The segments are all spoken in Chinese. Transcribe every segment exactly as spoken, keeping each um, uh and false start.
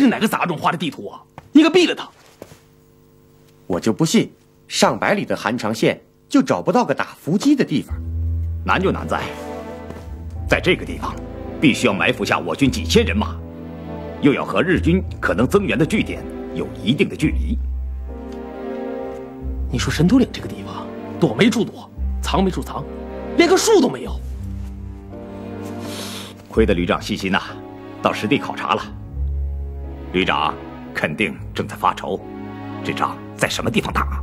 是哪个杂种画的地图啊？你可毙了他！ 我就不信，上百里的韩长县就找不到个打伏击的地方。 难就难在，在这个地方，必须要埋伏下我军几千人马，又要和日军可能增援的据点有一定的距离。 你说神头岭这个地方，躲没处躲，藏没处藏，连个树都没有。 亏得旅长细心呐、啊，到实地考察了。旅长肯定正在发愁，这仗在什么地方打？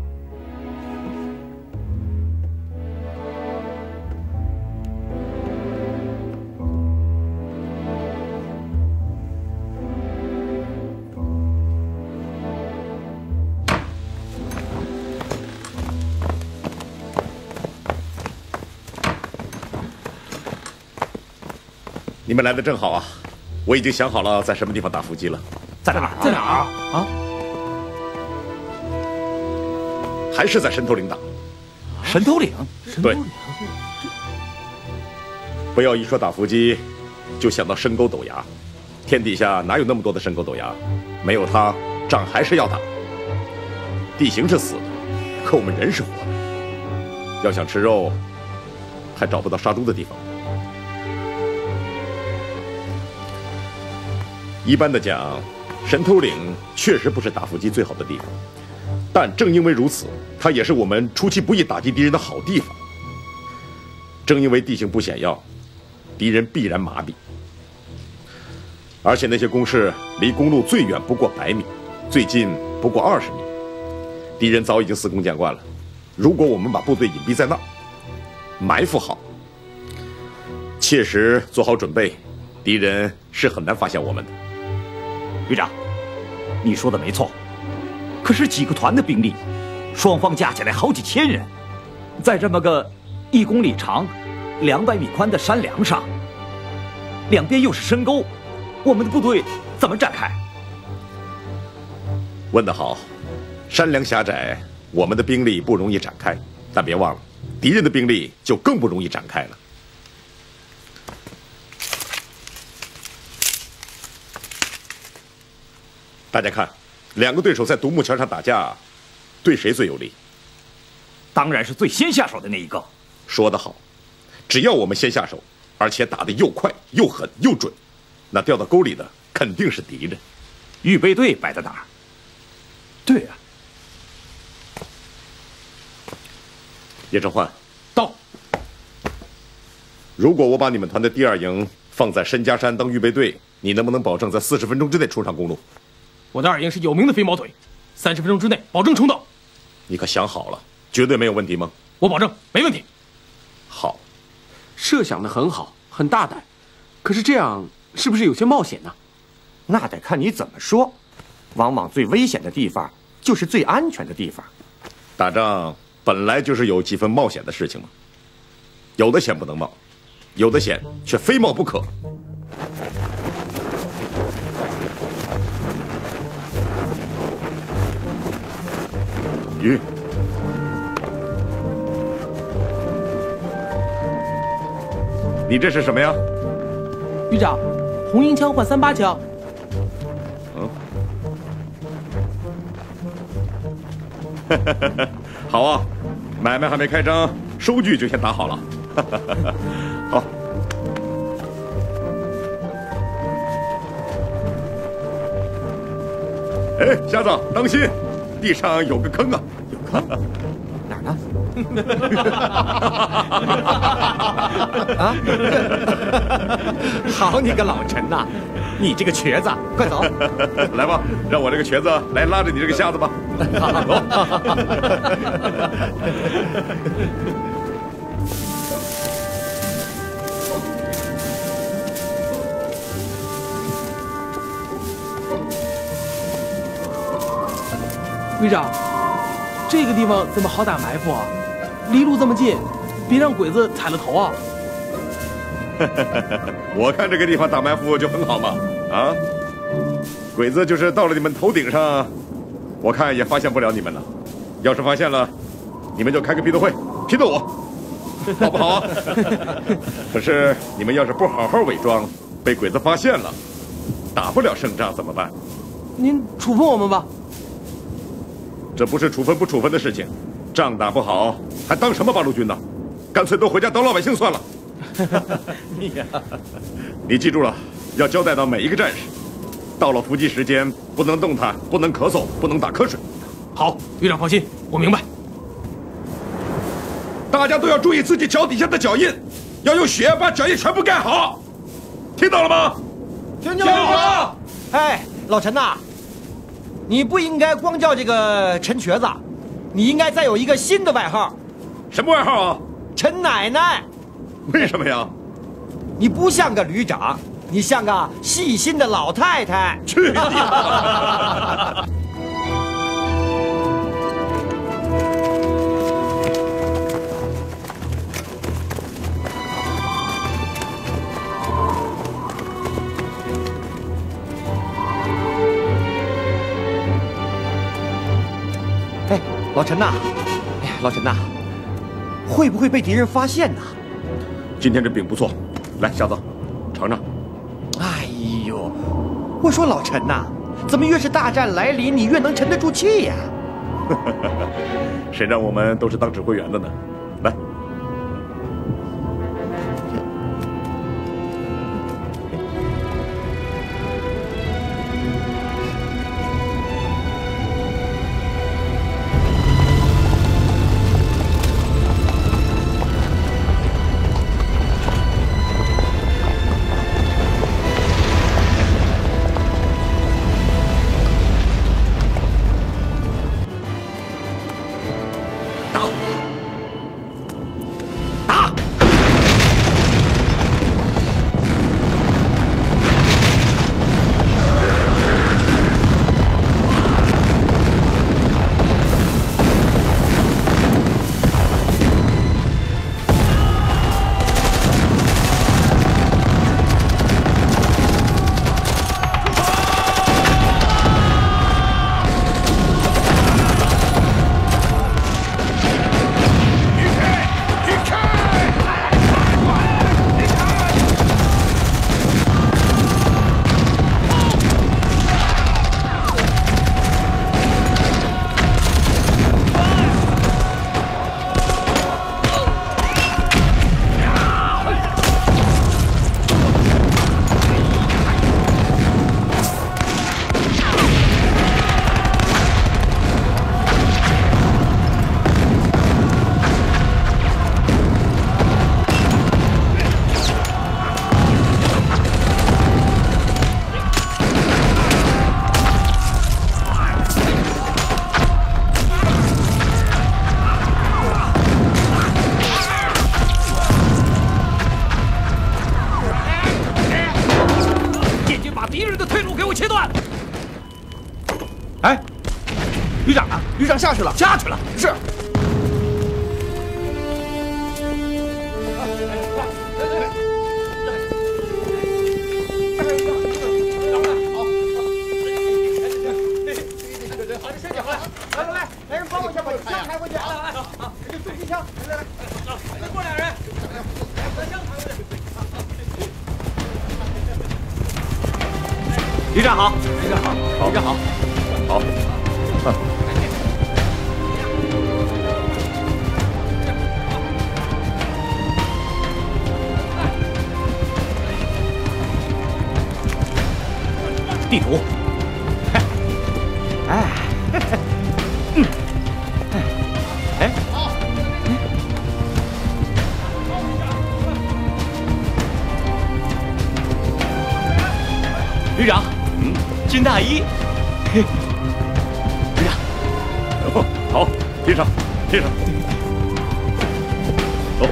你们来的正好啊！我已经想好了在什么地方打伏击了。 在哪儿？ 在哪儿啊？ 还是在神头岭打。 神头岭？ 对。不要一说打伏击，就想到深沟陡崖。天底下哪有那么多的深沟陡崖？没有它，仗还是要打。地形是死的，可我们人是活的。要想吃肉，还找不到杀猪的地方。一般的讲，神头岭确实不是打伏击最好的地方，但正因为如此，它也是我们出其不意打击敌人的好地方。正因为地形不险要，敌人必然麻痹。而且那些工事离公路最远不过百米，最近不过二十米，敌人早已经司空见惯了。如果我们把部队隐蔽在那儿，埋伏好，切实做好准备，敌人是很难发现我们的。 旅长，你说的没错，可是几个团的兵力，双方加起来好几千人，在这么个一公里长、两百米宽的山梁上，两边又是深沟，我们的部队怎么展开？ 问得好，山梁狭窄，我们的兵力不容易展开，但别忘了，敌人的兵力就更不容易展开了。大家看，两个对手在独木桥上打架，对谁最有利？ 当然是最先下手的那一个。 说得好，只要我们先下手，而且打得又快又狠又准，那掉到沟里的肯定是敌人。 预备队摆在哪儿？ 对啊。 叶承焕， 到。 如果我把你们团的第二营放在申家山当预备队，你能不能保证在四十分钟之内冲上公路？ 我的二营是有名的飞毛腿，三十分钟之内保证冲到。 你可想好了，绝对没有问题吗？ 我保证没问题。 好， 设想的很好，很大胆，可是这样是不是有些冒险呢？ 那得看你怎么说。往往最危险的地方就是最安全的地方。 打仗本来就是有几分冒险的事情嘛，有的险不能冒，有的险却非冒不可。鱼，你这是什么呀？ 旅长，红缨枪换三八枪。 嗯，好啊，买卖还没开张，收据就先打好了。好。哎，瞎子，当心，地上有个坑啊！ 有坑？哪儿呢？啊！好你个老陈呐，你这个瘸子，快走！ 来吧，让我这个瘸子来拉着你这个瞎子吧。走。 旅长，这个地方怎么好打埋伏啊？离路这么近，别让鬼子踩了头啊！ 我看这个地方打埋伏就很好嘛，啊，鬼子就是到了你们头顶上，我看也发现不了你们了。要是发现了，你们就开个批斗会，批斗我，好不好啊？可是你们要是不好好伪装，被鬼子发现了，打不了胜仗怎么办？ 您处分我们吧。 这不是处分不处分的事情，仗打不好还当什么八路军呢？干脆都回家当老百姓算了。你呀，你记住了，要交代到每一个战士，到了伏击时间不能动弹，不能咳嗽，不能打瞌睡。 好，旅长放心，我明白。 大家都要注意自己脚底下的脚印，要用血把脚印全部盖好，听到了吗？ 听见了。哎，老陈呐，你不应该光叫这个陈瘸子，你应该再有一个新的外号。 什么外号啊？ 陈奶奶。 为什么呀？ 你不像个旅长，你像个细心的老太太。 去你的！ 哎，老陈呐，哎呀，老陈呐，会不会被敌人发现呢？ 今天这饼不错，来，小子，尝尝。 哎呦，我说老陈呐，怎么越是大战来临，你越能沉得住气呀？ 谁让我们都是当指挥员的呢？来。 旅长呢？旅长下去了，下去了。是。 来来来，来人帮我一下，把枪抬回去啊！来来，好，这就重机枪，来来来，来过两人，把枪抬回去。 旅长好，旅长好，旅长好， 好。 地图。哎。嗯。哎。旅长，嗯，军大衣。旅长， 哦，好，贴上，贴上。走。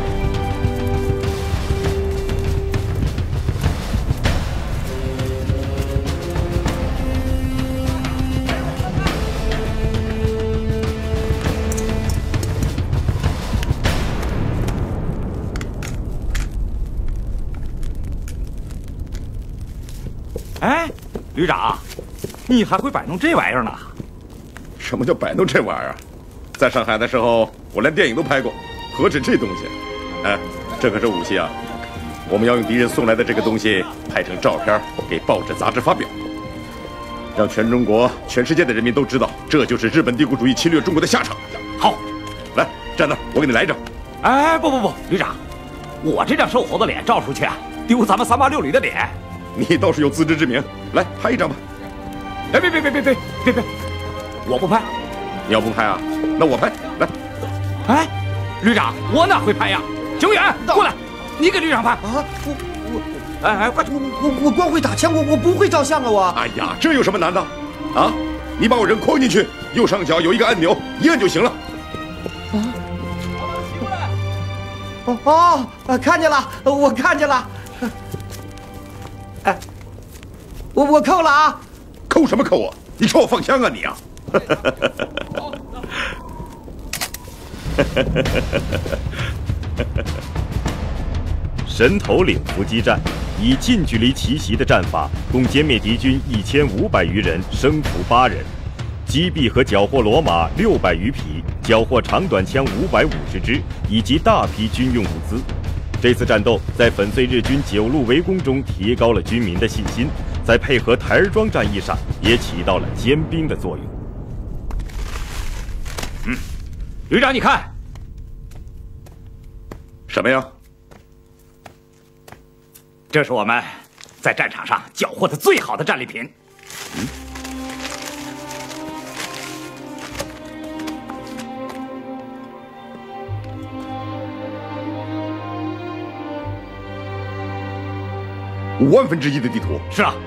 哎，旅长，你还会摆弄这玩意儿呢？ 什么叫摆弄这玩意儿？在上海的时候，我连电影都拍过，何止这东西？哎，这可是武器啊！我们要用敌人送来的这个东西拍成照片，给报纸杂志发表。 让全中国、全世界的人民都知道，这就是日本帝国主义侵略中国的下场。 好， 来站那儿，我给你来一张。 哎，不不不，旅长，我这张瘦猴子脸照出去啊，丢咱们三八六旅的脸。 你倒是有自知之明，来拍一张吧。 哎，别别别别别别别，我不拍。 你要不拍啊？那我拍。来， 哎，旅长，我哪会拍呀？警员，过来，你给旅长拍。 啊，我我， 哎哎，快去！ 我我我光会打枪，我我不会照相啊！我。 哎呀，这有什么难的？啊，你把我人框进去，右上角有一个按钮，一按就行了。 啊！哦哦，呃看见了，我看见了。哎，我我扣了啊！ 扣什么扣啊？你朝我放枪啊你啊！ 神头岭伏击战以近距离奇袭的战法，共歼灭敌军一千五百余人，生俘八人，击毙和缴获骡马六百余匹，缴获长短枪五百五十支，以及大批军用物资。这次战斗在粉碎日军九路围攻中提高了军民的信心，在配合台儿庄战役上也起到了坚兵的作用。 嗯，旅长，你看， 什么呀？ 这是我们在战场上缴获的最好的战利品。嗯。 五万分之一的地图。 是啊。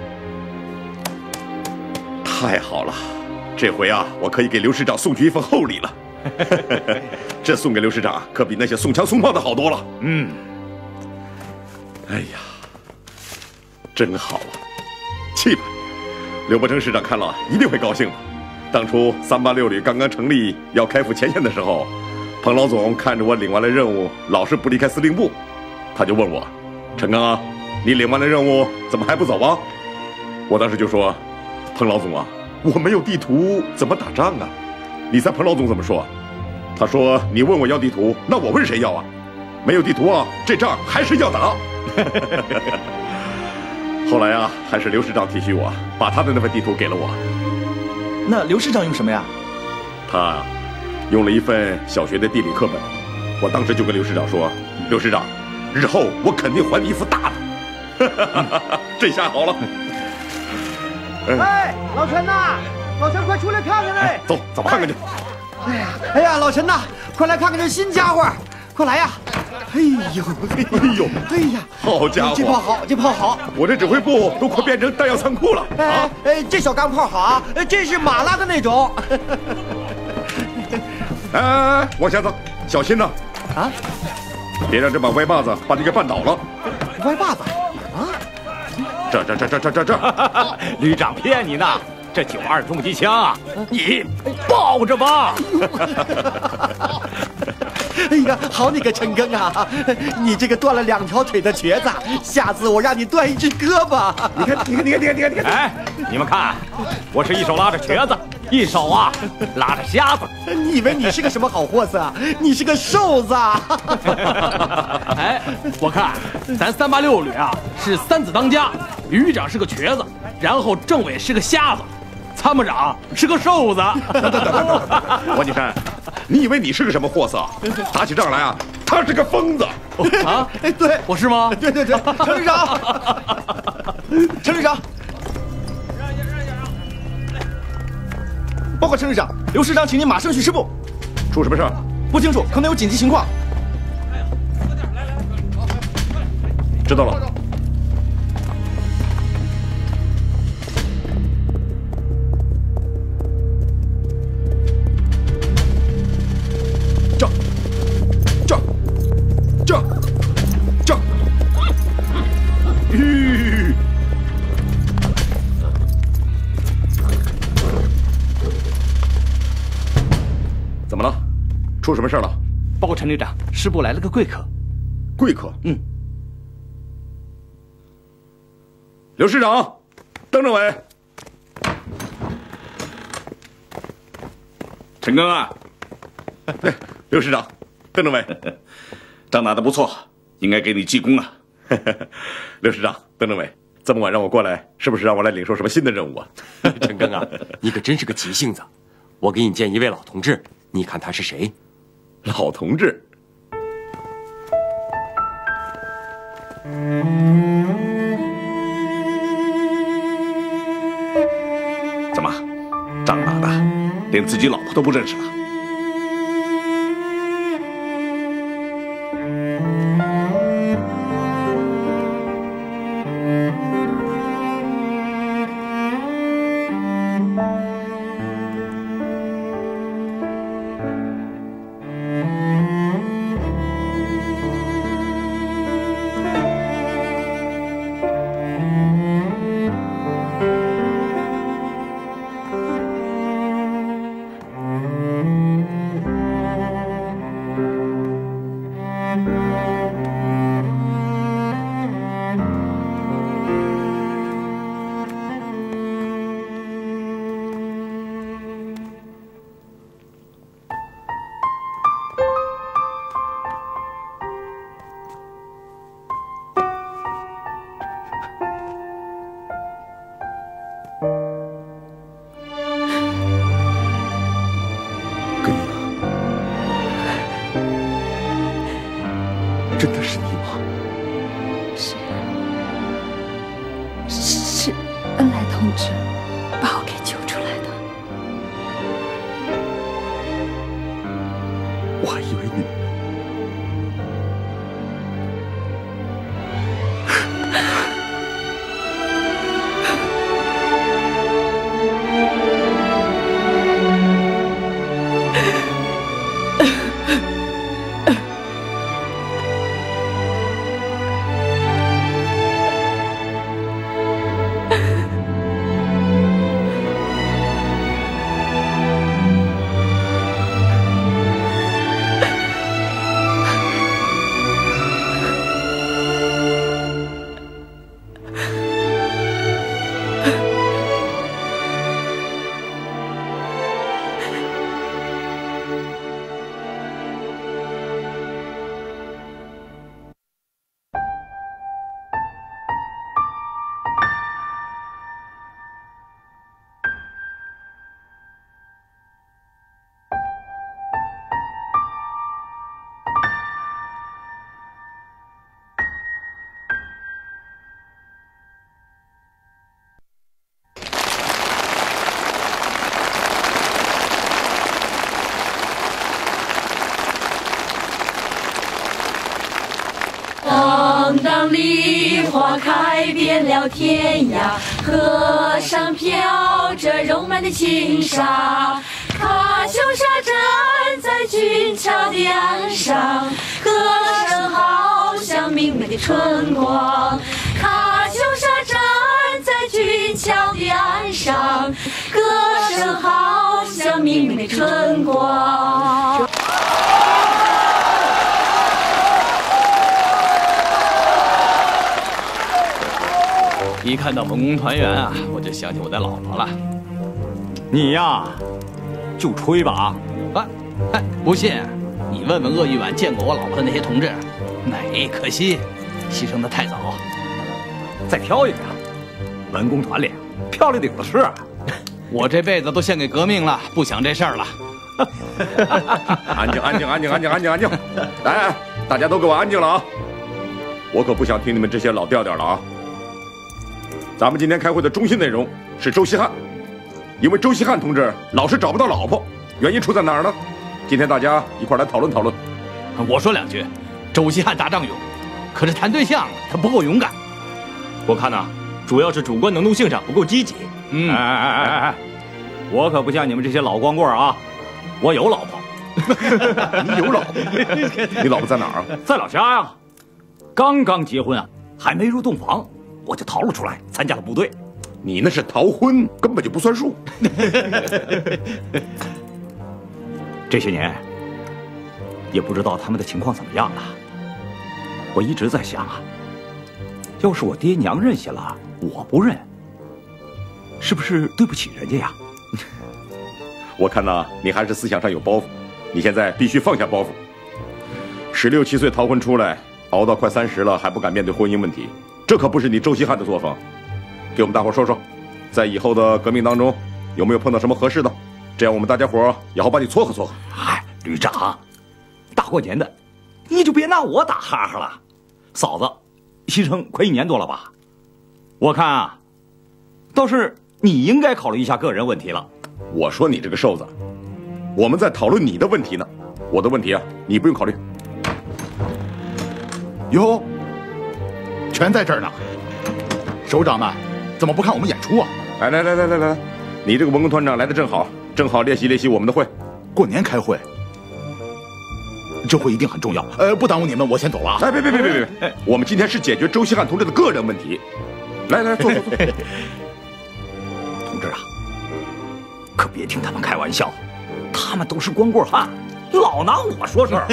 太好了，这回啊，我可以给刘师长送去一份厚礼了。这送给刘师长可比那些送枪送炮的好多了。 嗯。 哎呀，真好啊！去吧，刘伯承师长看了一定会高兴的。当初三八六旅刚刚成立要开赴前线的时候，彭老总看着我领完了任务，老是不离开司令部，他就问我：“陈刚啊，你领完了任务怎么还不走啊？”我当时就说：“彭老总啊，我没有地图怎么打仗啊？”你猜彭老总怎么说？他说：“你问我要地图，那我问谁要啊？没有地图啊，这仗还是要打。”后来啊，还是刘师长体恤我，把他的那份地图给了我。 那刘师长用什么呀？ 他用了一份小学的地理课本。我当时就跟刘师长说：“刘师长，日后我肯定还你一副大的。”这下好了。 哎，老陈呐，老陈快出来看看嘞！ 走，走看看去。 哎呀，哎呀，老陈呐，快来看看这新家伙，快来呀！哎呦， 哎呦， 哎呀， 好家伙， 这炮好，这炮好！ 我这指挥部都快变成弹药仓库了。 哎哎，这小钢炮好啊，这是马拉的那种。 哎哎哎，往下走，小心呐！ 啊， 别让这把歪把子把你给绊倒了。 歪把子啊？ 这这这这这这这， 旅长骗你呢！这九二重机枪啊，你抱着吧。 哎呀，好你个陈庚啊！你这个断了两条腿的瘸子，下次我让你断一只胳膊。 你看，你看，你看，你看，你看，你看！ 哎，你们看，我是一手拉着瘸子，一手啊拉着瞎子。 你以为你是个什么好货色？你是个瘦子。 哎，我看咱三八六旅啊是三子当家，旅长是个瘸子，然后政委是个瞎子。参谋长是个瘦子。 王金山，你以为你是个什么货色？打起仗来啊，他是个疯子。 啊， 哎，对， 我是吗？ 对对对，陈旅长，陈旅长，报告陈旅长，刘师长，请您马上去师部。 出什么事儿？ 不清楚，可能有紧急情况。 知道了。怎么了？出什么事了？ 报告陈旅长，师部来了个贵客。 贵客？ 嗯。 刘师长，邓政委。 陈庚啊， 刘师长，邓政委， 仗打得不错，应该给你记功啊。 刘师长，邓政委， 这么晚让我过来，是不是让我来领受什么新的任务啊？ 陈庚啊，你可真是个急性子。我给你见一位老同志，你看他是谁？ 老同志。怎么，长大的连自己老婆都不认识了？真的是你吗？ 是，是恩来同志把我给救出来的。 我还以为你…… 当当梨花开遍了天涯，河上飘着柔软的轻纱。卡秋莎站在俊俏的岸上，歌声好像明媚的春光。卡秋莎站在俊俏的岸上，歌声好像明媚的春光。 一看到文工团员啊，我就想起我的老婆了。 你呀，就吹吧啊！哎，不信，你问问鄂豫皖见过我老婆的那些同志，没，可惜牺牲的太早。 再挑一个，文工团里漂亮的有的是。 我这辈子都献给革命了，不想这事儿了。 安静，安静，安静，安静，安静，安静！来，大家都给我安静了啊！我可不想听你们这些老调调了啊！咱们今天开会的中心内容是周希汉，因为周希汉同志老是找不到老婆，原因出在哪儿呢？今天大家一块来讨论讨论。 我说两句，周希汉打仗勇，可是谈对象他不够勇敢。 我看呐，主要是主观能动性上不够积极。 嗯，哎哎哎哎哎，我可不像你们这些老光棍啊，我有老婆。 你有老婆？你老婆在哪儿啊？ 在老家呀，刚刚结婚啊，还没入洞房。我就逃了出来，参加了部队。 你那是逃婚，根本就不算数。 这些年，也不知道他们的情况怎么样了。我一直在想啊，要是我爹娘认下了，我不认，是不是对不起人家呀？ 我看呐，你还是思想上有包袱，你现在必须放下包袱。十六七岁逃婚出来，熬到快三十了，还不敢面对婚姻问题。 这可不是你周希汉的作风。给我们大伙说说，在以后的革命当中，有没有碰到什么合适的？这样我们大家伙也好把你撮合撮合。 嗨，旅长，大过年的，你就别拿我打哈哈了。嫂子，牺牲快一年多了吧？我看啊，倒是你应该考虑一下个人问题了。 我说你这个瘦子，我们在讨论你的问题呢，我的问题啊，你不用考虑。 哟，全在这儿呢。首长们，怎么不看我们演出啊？ 来来来来来来，你这个文工团长来的正好，正好练习练习我们的会。 过年开会，这会一定很重要。呃，不耽误你们，我先走了啊。 哎，别别别别别别，我们今天是解决周希汉同志的个人问题。来来坐坐坐。 同志啊，可别听他们开玩笑，他们都是光棍汉，老拿我说事儿。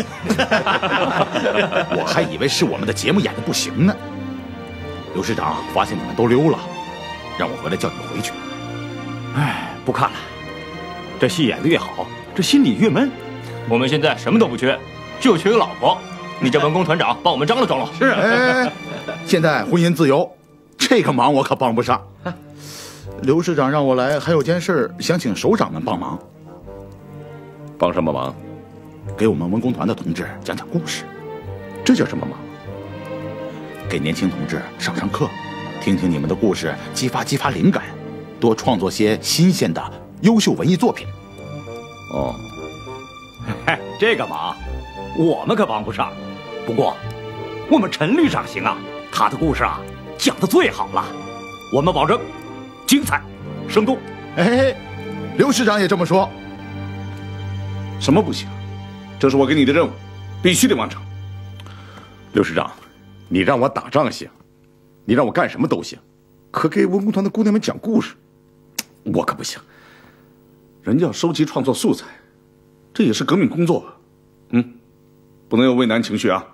我还以为是我们的节目演的不行呢。刘师长发现你们都溜了，让我回来叫你们回去。 哎，不看了，这戏演得越好，这心里越闷。 我们现在什么都不缺，就缺个老婆。你这文工团长帮我们张罗张罗。 是，哎，现在婚姻自由，这个忙我可帮不上。刘师长让我来，还有件事想请首长们帮忙。 帮什么忙？ 给我们文工团的同志讲讲故事。 这叫什么忙？ 给年轻同志上上课，听听你们的故事，激发激发灵感，多创作些新鲜的优秀文艺作品。 哦， 嘿，这个忙我们可帮不上。不过我们陈旅长行啊，他的故事啊讲得最好了，我们保证精彩生动。 哎，刘师长也这么说。 什么不行？这是我给你的任务，必须得完成。 刘师长，你让我打仗行，你让我干什么都行，可给文工团的姑娘们讲故事，我可不行。 人家要收集创作素材，这也是革命工作，嗯，不能有畏难情绪啊。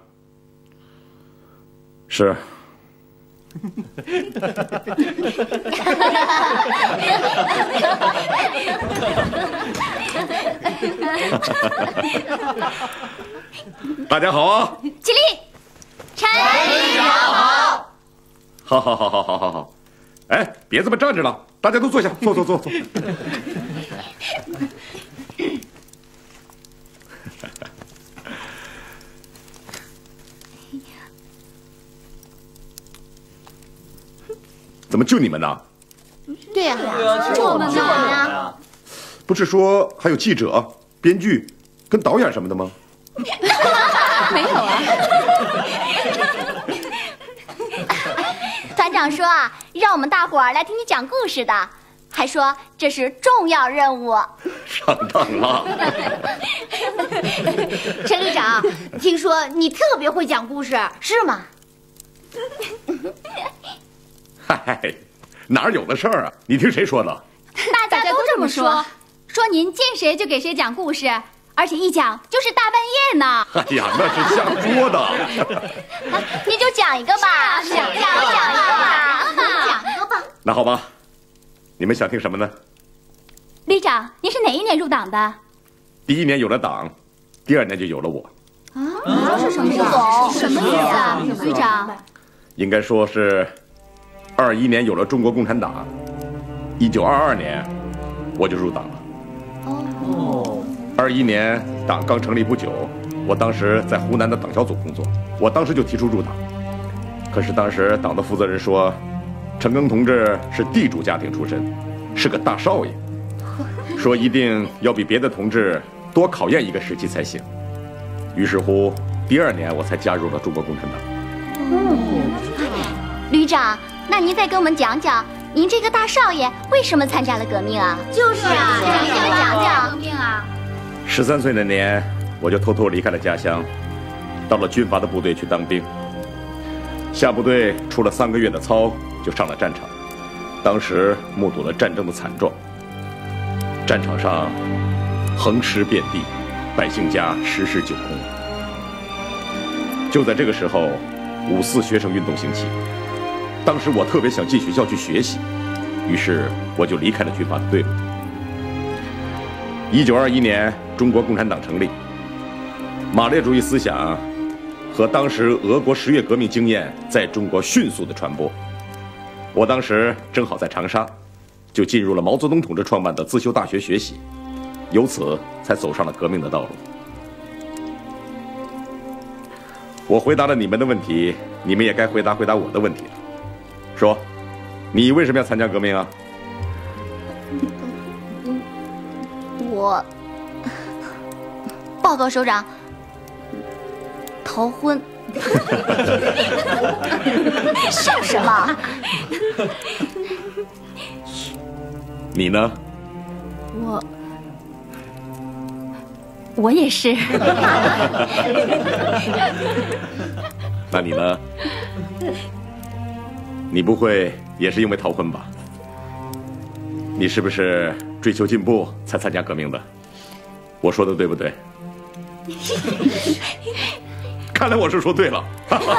是。大家好啊！ 起立，陈旅长好。 好，好，好，好，好，好，好。哎，别这么站着了，大家都坐下，坐坐坐坐。怎么就你们呢？ 对呀，就我们呢。 不是说还有记者、编剧跟导演什么的吗？ 没有啊。团长说啊，让我们大伙儿来听你讲故事的，还说这是重要任务。 上当了。 陈旅长，听说你特别会讲故事，是吗？ 嗨，哪有的事儿啊？你听谁说的？ 大家都这么说，说您见谁就给谁讲故事，而且一讲就是大半夜呢。 哎呀，那是瞎说的。 你就讲一个吧，讲讲讲一个吧，讲一个吧。 那好吧，你们想听什么呢？ 旅长，您是哪一年入党的？ 第一年有了党，第二年就有了我。 啊，这是什么意思？什么意思啊，旅长？ 应该说是二一年有了中国共产党，一九二二年我就入党了。哦，二一年党刚成立不久，我当时在湖南的党小组工作，我当时就提出入党。可是当时党的负责人说，陈赓同志是地主家庭出身，是个大少爷，说一定要比别的同志多考验一个时期才行。于是乎，第二年我才加入了中国共产党。 哦，旅长，那您再给我们讲讲，您这个大少爷为什么参加了革命啊？就是啊，讲讲讲讲革命啊！ 十三岁那年，我就偷偷离开了家乡，到了军阀的部队去当兵。下部队出了三个月的操，就上了战场。当时目睹了战争的惨状，战场上横尸遍地，百姓家十室九空。就在这个时候，五四学生运动兴起。当时我特别想进学校去学习，于是我就离开了军阀的队伍。一九二一年，中国共产党成立，马列主义思想和当时俄国十月革命经验在中国迅速的传播。我当时正好在长沙，就进入了毛泽东同志创办的自修大学学习，由此才走上了革命的道路。我回答了你们的问题，你们也该回答回答我的问题了。说，你为什么要参加革命啊？ 我报告首长，逃婚。笑什么？ 你呢？ 我我也是。 那你呢？你不会也是因为逃婚吧？你是不是追求进步才参加革命的？我说的对不对？看来我是说对了。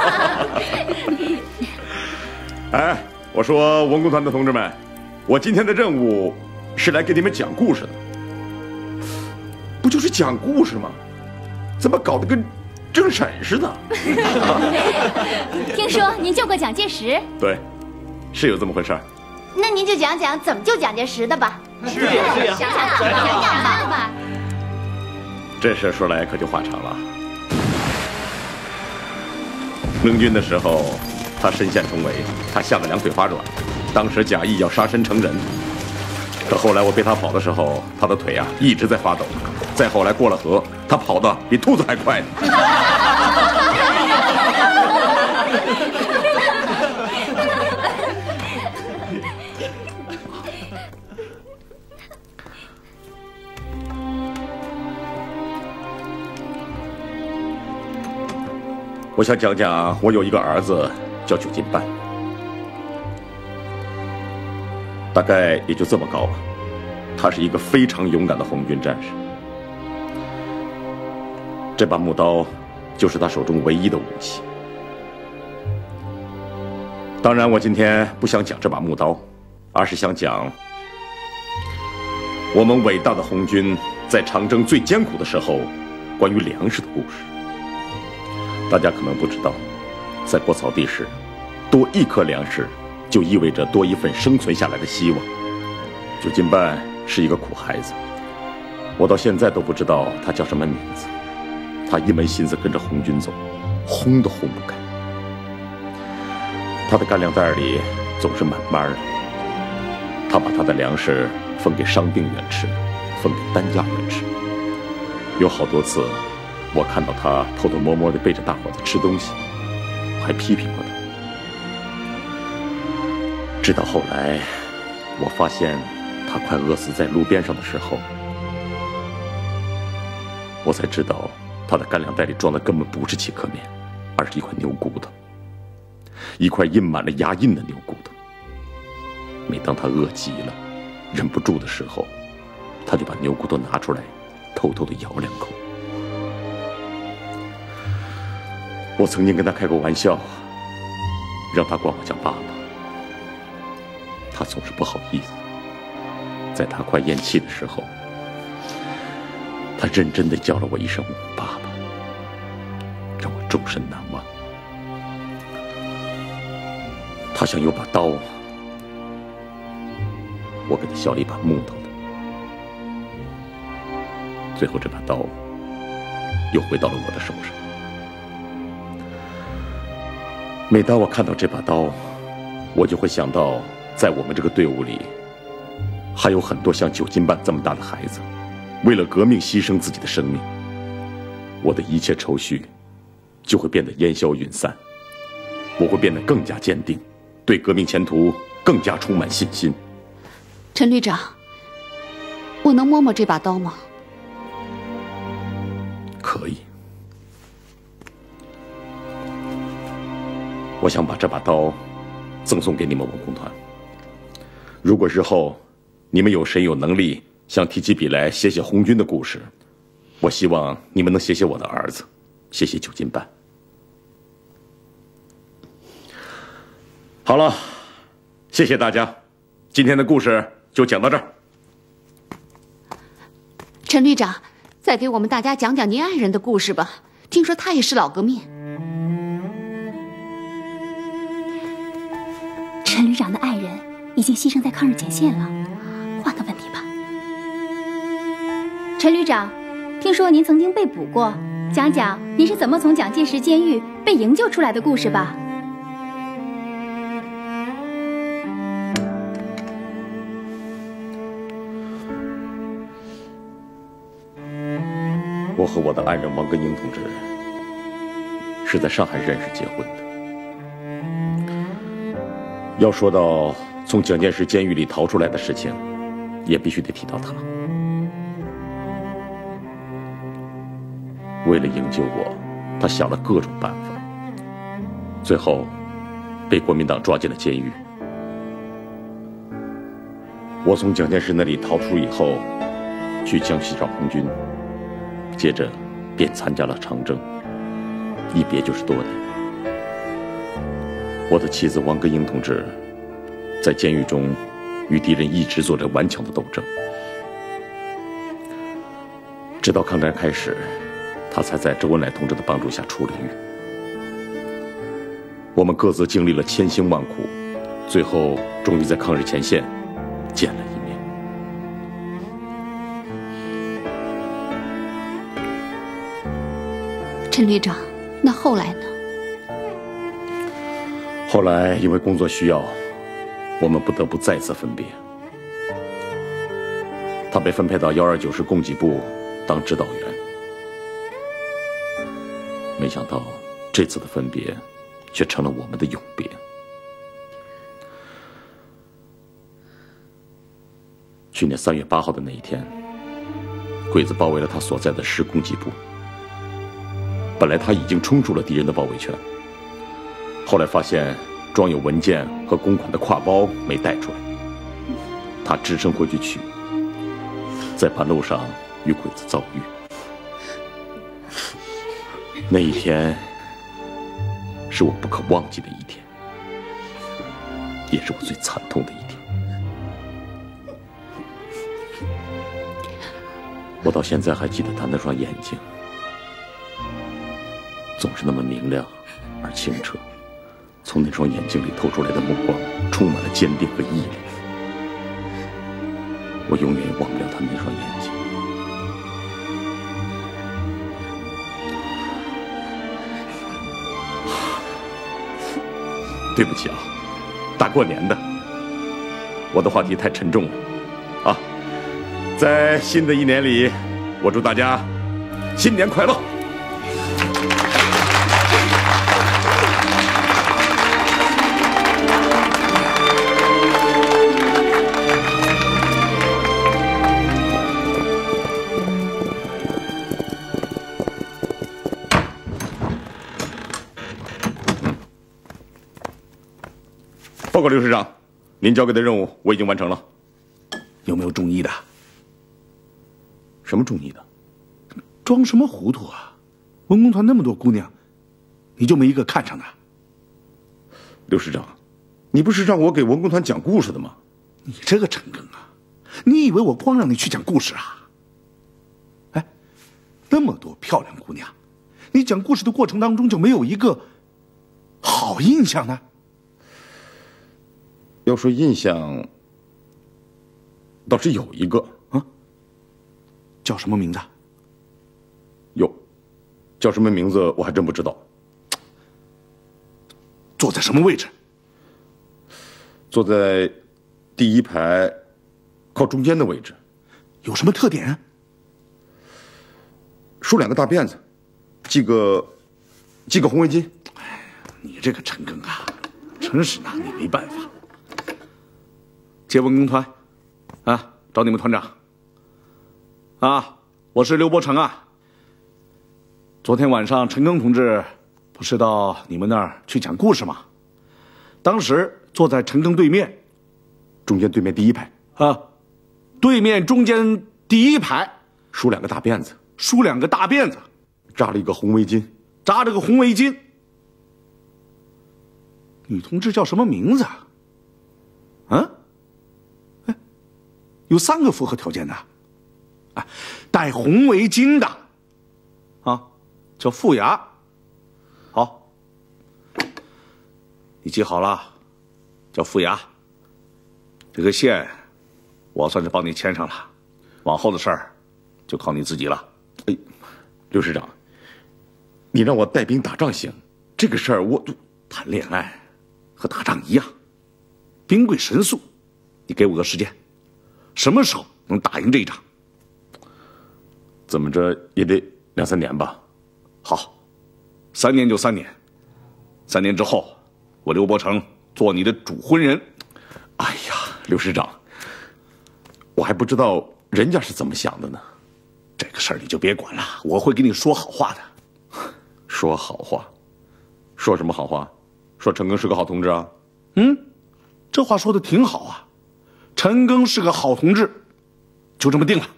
哎，我说文工团的同志们，我今天的任务是来给你们讲故事的。不就是讲故事吗？怎么搞得跟政审似的？ 听说您救过蒋介石？ 对，是有这么回事儿。 那您就讲讲怎么救蒋介石的吧。 是呀，是呀， 讲讲讲讲吧。 这事说来可就话长了。盟军的时候，他身陷重围，他吓得两腿发软，当时假意要杀身成仁。可后来我陪他跑的时候，他的腿啊一直在发抖。再后来过了河，他跑得比兔子还快呢。我想讲讲，我有一个儿子叫九斤半，大概也就这么高吧。他是一个非常勇敢的红军战士。这把木刀就是他手中唯一的武器。当然，我今天不想讲这把木刀，而是想讲我们伟大的红军在长征最艰苦的时候关于粮食的故事。大家可能不知道，在过草地时，多一颗粮食就意味着多一份生存下来的希望。九斤半是一个苦孩子，我到现在都不知道他叫什么名字。他一门心思跟着红军走，轰都轰不开。他的干粮袋里总是满满的，他把他的粮食分给伤病员吃，分给担架员吃。有好多次，我看到他偷偷摸摸地背着大伙子吃东西，我还批评过他。直到后来，我发现他快饿死在路边上的时候，我才知道他的干粮袋里装的根本不是七颗面，而是一块牛骨头，一块印满了牙印的牛骨头。每当他饿极了，忍不住的时候，他就把牛骨头拿出来，偷偷地咬两口。我曾经跟他开过玩笑，让他管我叫爸爸，他总是不好意思。在他快咽气的时候，他认真地叫了我一声爸爸，让我终身难忘。他想有把刀，我给他削了一把木头的，最后这把刀又回到了我的手上。每当我看到这把刀，我就会想到，在我们这个队伍里，还有很多像九斤半这么大的孩子，为了革命牺牲自己的生命。我的一切愁绪就会变得烟消云散，我会变得更加坚定，对革命前途更加充满信心。 陈旅长，我能摸摸这把刀吗？ 可以。我想把这把刀赠送给你们文工团。如果日后你们有谁有能力想提起笔来写写红军的故事，我希望你们能写写我的儿子，写写九斤半。好了，谢谢大家，今天的故事就讲到这儿。 陈旅长，再给我们大家讲讲您爱人的故事吧，听说他也是老革命。 牺牲在抗日前线了，换个问题吧。陈旅长，听说您曾经被捕过，讲讲您是怎么从蒋介石监狱被营救出来的故事吧。 我和我的爱人王根英同志是在上海认识结婚的。要说到从蒋介石监狱里逃出来的事情，也必须得提到他。为了营救我，他想了各种办法，最后被国民党抓进了监狱。我从蒋介石那里逃出以后，去江西找红军，接着便参加了长征，一别就是多年。我的妻子王根英同志在监狱中与敌人一直做着顽强的斗争，直到抗战开始，他才在周恩来同志的帮助下出了狱。我们各自经历了千辛万苦，最后终于在抗日前线见了一面。 陈旅长，那后来呢？ 后来因为工作需要，我们不得不再次分别。他被分配到一二九师供给部当指导员，没想到这次的分别却成了我们的永别。去年三月八号的那一天，鬼子包围了他所在的师供给部。本来他已经冲出了敌人的包围圈，后来发现装有文件和公款的挎包没带出来，他只身回去取，在半路上与鬼子遭遇。那一天是我不可忘记的一天，也是我最惨痛的一天。我到现在还记得他那双眼睛，总是那么明亮而清澈，从那双眼睛里透出来的目光充满了坚定和毅力。我永远也忘不了他那双眼睛。对不起啊，大过年的，我的话题太沉重了啊！在新的一年里，我祝大家新年快乐！报告刘师长，您交给的任务我已经完成了。 有没有中意的？ 什么中意的？ 装什么糊涂啊！文工团那么多姑娘，你就没一个看上的？ 刘师长，你不是让我给文工团讲故事的吗？ 你这个陈庚啊，你以为我光让你去讲故事啊？哎，那么多漂亮姑娘，你讲故事的过程当中就没有一个好印象呢？ 要说印象，倒是有一个啊，叫什么名字？ 有，叫什么名字我还真不知道。 坐在什么位置？ 坐在第一排靠中间的位置。 有什么特点？ 梳两个大辫子，系个系个红围巾。 哎，你这个陈庚啊，真是拿你没办法。接文工团，啊，找你们团长。啊，我是刘伯承啊。昨天晚上陈庚同志不是到你们那儿去讲故事吗？当时坐在陈庚对面， 中间对面第一排啊，对面中间第一排， 梳两个大辫子， 梳两个大辫子， 扎了一个红围巾， 扎着个红围巾。女同志叫什么名字啊？啊？哎，有三个符合条件的，啊，戴红围巾的，啊，叫傅雅。好，你记好了，叫傅雅。 这个线，我算是帮你牵上了，往后的事儿，就靠你自己了。 哎，刘师长，你让我带兵打仗行，这个事儿我谈恋爱和打仗一样，兵贵神速。你给我个时间，什么时候能打赢这一场？ 怎么着也得两三年吧。 好，三年就三年，三年之后，我刘伯承做你的主婚人。 哎呀，刘师长，我还不知道人家是怎么想的呢。 这个事儿你就别管了，我会给你说好话的。 说好话？说什么好话？说陈庚是个好同志啊？ 嗯，这话说的挺好啊。陈庚是个好同志，就这么定了。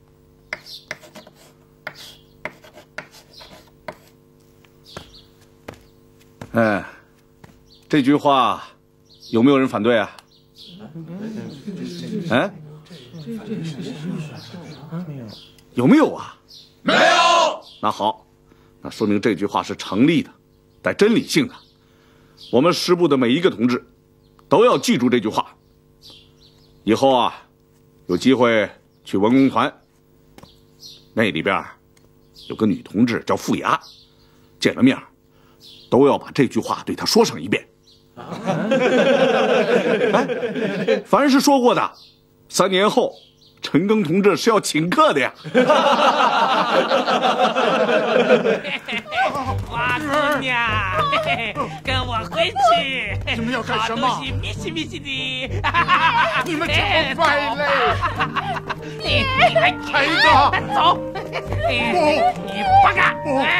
哎，这句话有没有人反对啊？哎，有没有啊？ 没有。 那好，那说明这句话是成立的，带真理性的。我们师部的每一个同志都要记住这句话。以后啊，有机会去文工团，那里边有个女同志叫傅雅，见了面都要把这句话对她说上一遍。哎，凡是说过的，三年后陈庚同志是要请客的呀。 花姑娘，跟我回去。 你们要干什么？ 好东西密西密西的。 你们真败类！ 你你来孩子， 走！你八嘎！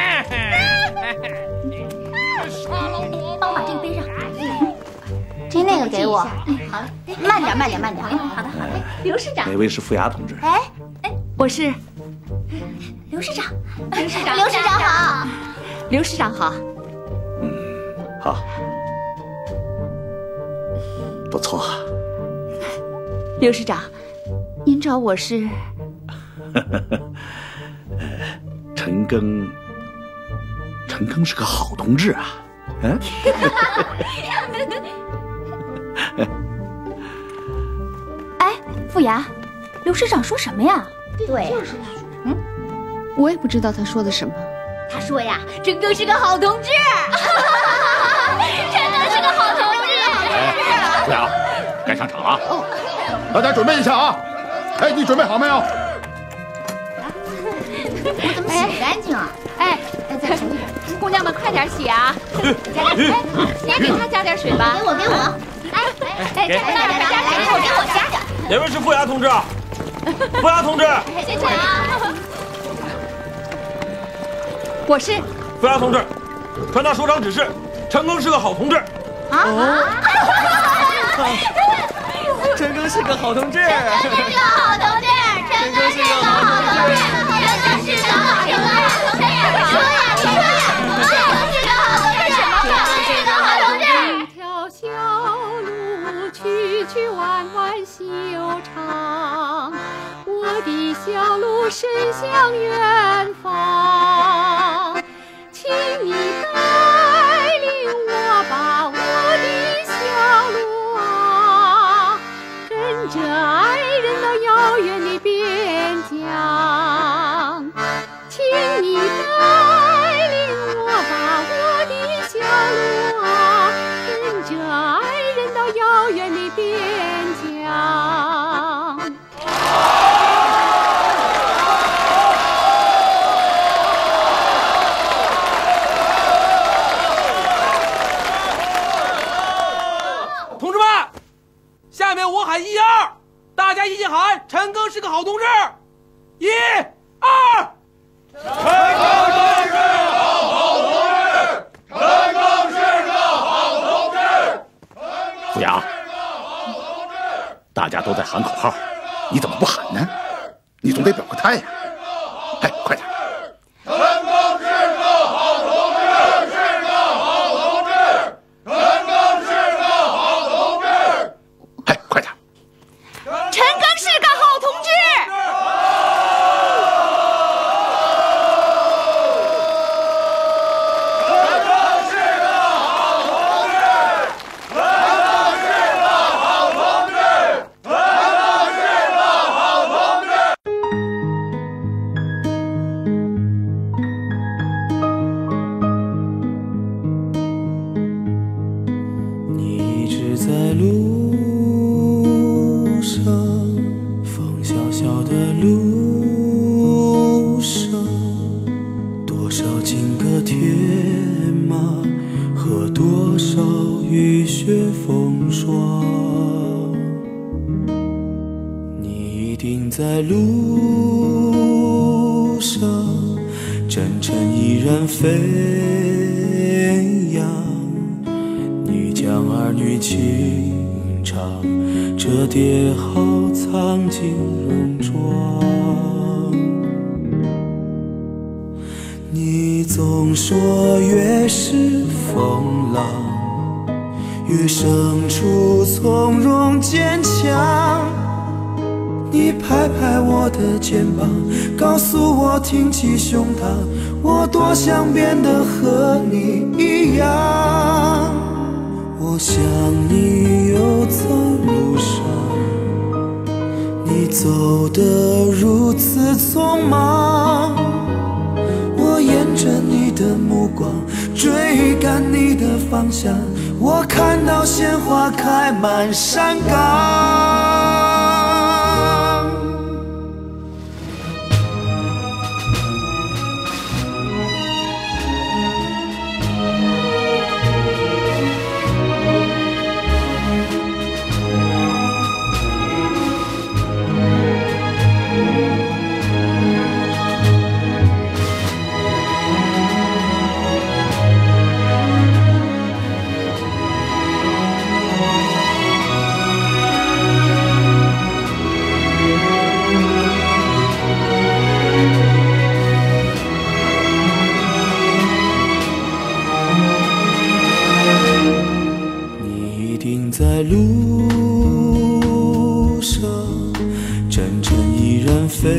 帮我把这个背上。这那个给我。好，慢点，慢点，慢点。好的，好的。刘师长， 哪位是傅雅同志？ 哎哎，我是刘师长。刘师长，刘师长好。刘师长好。 嗯，好，不错。 刘师长，您找我是？ 陈庚，陈庚是个好同志啊。嗯。 哎，傅雅，刘师长说什么呀？ 对， 就是他。 嗯，我也不知道他说的什么。 他说呀，陈庚是个好同志。陈庚是个好同志。 哎，傅雅，该上场了。 哦，大家准备一下啊！哎，你准备好没有？ 我怎么洗不干净啊？哎，再重新，姑娘们快点洗啊！加点，哎，你也给他加点水吧。给我，给我。哎哎，加点，加点，加点，给我，给我加点。 哪位是傅雅同志？傅雅同志， 谢谢啊。我是傅雅同志，传达首长指示，陈庚是个好同志。 啊！ 陈庚是个好同志。 陈庚是个好同志。陈庚是个好同志。陈庚是个好同志。说呀说呀，陈庚是个好同志。陈庚是个好同志。 一条小路曲曲弯弯修长，我的小路伸向远方，请你带领我把我的小路啊，跟着爱人到遥远的边疆，请你带领我把我的小路啊，跟着爱人到遥远的边疆。 同志们，下面我喊一二，大家一起喊陈庚是个好同志。一、二。陈庚是个好同志，陈庚是个好同志。 傅雅，大家都在喊口号，你怎么不喊呢？你总得表个态呀！哎，快点！ 陈庚是个好同志，是个好同志。陈庚是个好同志。 哎，快点！ 陈庚是个好同志。 陈庚是个好同志。陈庚是个好同志。陈庚是个好同志。 依然飞扬，你将儿女情长，折叠好藏进戎装。你总说越是风浪，越生出从容坚强。你拍拍我的肩膀，告诉我挺起胸膛，我多想变得和你一样。我想你又在路上，你走得如此匆忙，我沿着你的目光追赶你的方向，我看到鲜花开满山岗。在路上，阵阵依然飞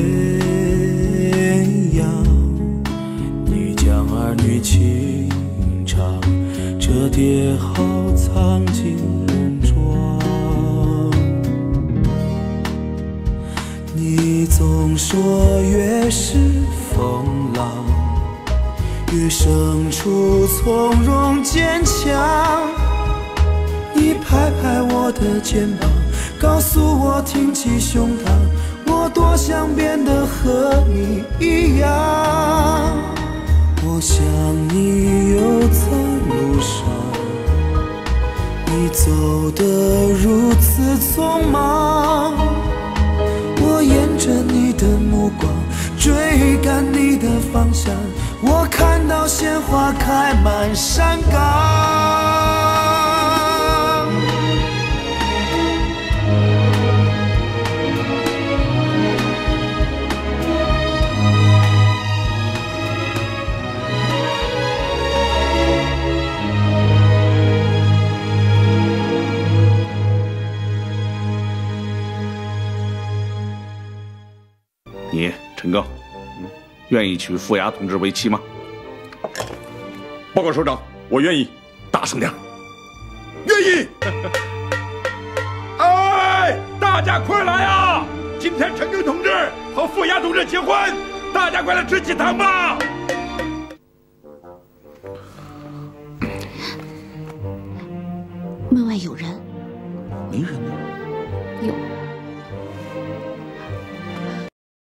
扬，你将儿女情长，折叠好藏进戎装。你总说越是风浪，越生出从容坚强。你拍拍我的肩膀，告诉我挺起胸膛，我多想变得和你一样。我想你又在路上，你走得如此匆忙，我沿着你的目光追赶你的方向，我看到鲜花开满山岗。 你陈赓，愿意娶傅牙同志为妻吗？ 报告首长，我愿意。 大声点！ 愿意。 哎，大家快来啊！今天陈赓同志和傅牙同志结婚，大家快来吃喜糖吧！ 门外有人。 没人呢。